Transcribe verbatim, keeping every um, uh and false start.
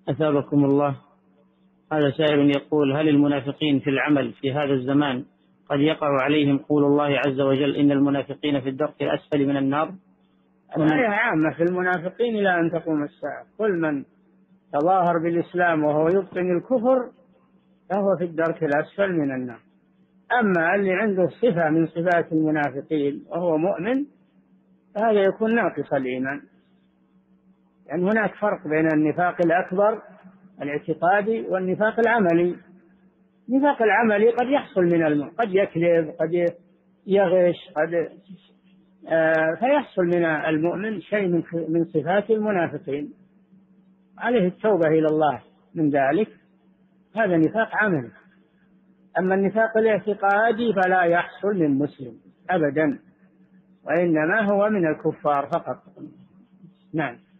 أثابكم الله. هذا سائل يقول: هل المنافقين في العمل في هذا الزمان قد يقع عليهم قول الله عز وجل إن المنافقين في الدرك الأسفل من النار؟ الآية عامة في المنافقين إلى أن تقوم الساعة. كل من تظاهر بالإسلام وهو يبطن الكفر فهو في الدرك الأسفل من النار. أما اللي عنده صفة من صفات المنافقين وهو مؤمن فهذا يكون ناقص الإيمان، لأن يعني هناك فرق بين النفاق الأكبر الاعتقادي والنفاق العملي. النفاق العملي قد يحصل من المؤمن، قد يكذب، قد يغش، قد آه فيحصل من المؤمن شيء من من صفات المنافقين، عليه التوبة إلى الله من ذلك، هذا نفاق عملي. أما النفاق الاعتقادي فلا يحصل من مسلم أبدا، وإنما هو من الكفار فقط. نعم.